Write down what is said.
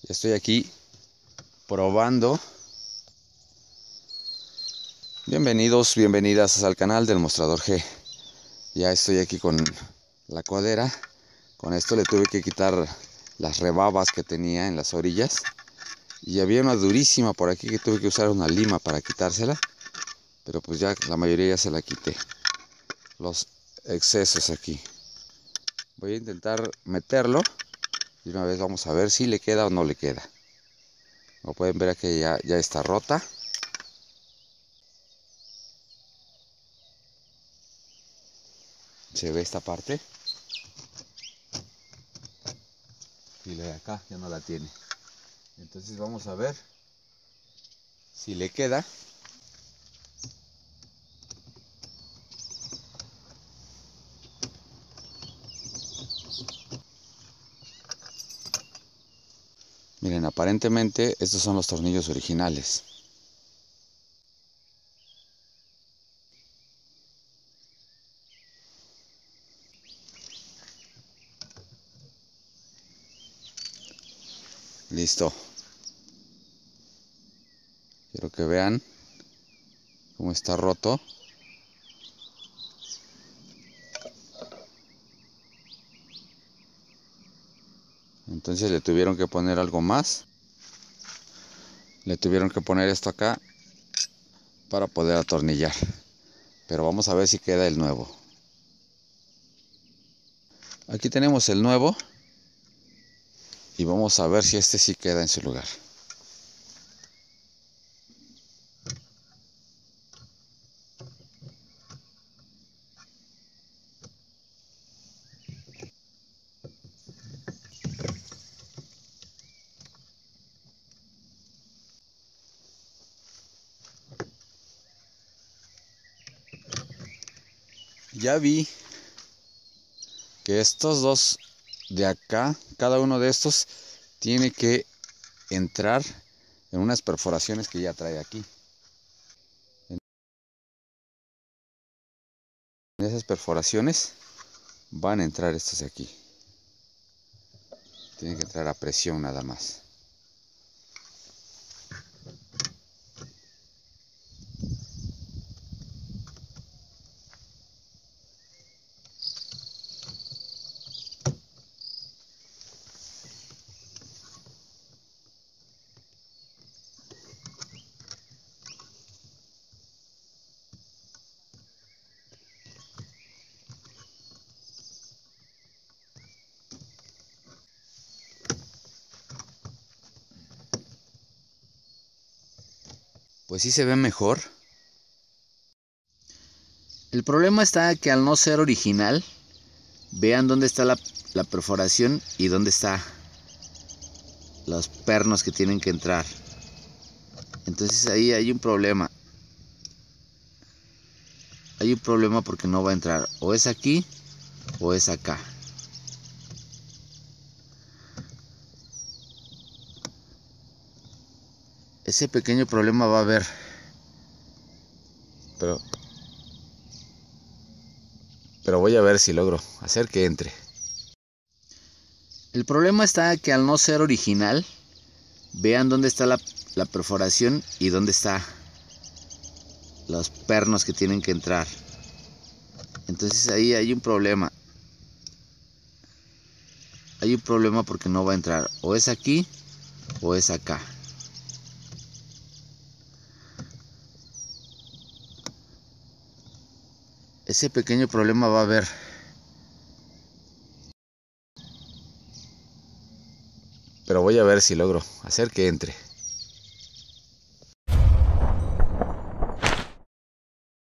Estoy aquí probando. Bienvenidos, bienvenidas al canal del Mostrador G. Ya estoy aquí con la coadera. Con esto le tuve que quitar las rebabas que tenía en las orillas. Y había una durísima por aquí que tuve que usar una lima para quitársela. Pero pues ya la mayoría ya se la quité. Los excesos aquí. Voy a intentar meterlo. Y una vez vamos a ver si le queda o no le queda. Como pueden ver aquí ya está rota. Se ve esta parte. Y la de acá ya no la tiene. Entonces vamos a ver si le queda. Miren, aparentemente estos son los tornillos originales. Listo. Quiero que vean cómo está roto. Entonces le tuvieron que poner algo más. Le tuvieron que poner esto acá para poder atornillar. Pero vamos a ver si queda el nuevo. Aquí tenemos el nuevo. Y vamos a ver si este sí queda en su lugar. Ya vi que estos dos de acá, cada uno de estos tiene que entrar en unas perforaciones que ya trae aquí. En esas perforaciones van a entrar estos de aquí. Tienen que entrar a presión nada más. Pues sí se ve mejor. El problema está que al no ser original, vean dónde está la perforación y dónde está los pernos que tienen que entrar. Entonces ahí hay un problema. Hay un problema porque no va a entrar. O es aquí o es acá. Ese pequeño problema va a haber. Pero voy a ver si logro hacer que entre. El problema está que al no ser original, vean dónde está la perforación y dónde está los pernos que tienen que entrar. Entonces ahí hay un problema. Hay un problema porque no va a entrar. O es aquí o es acá. Ese pequeño problema va a haber. Pero voy a ver si logro hacer que entre.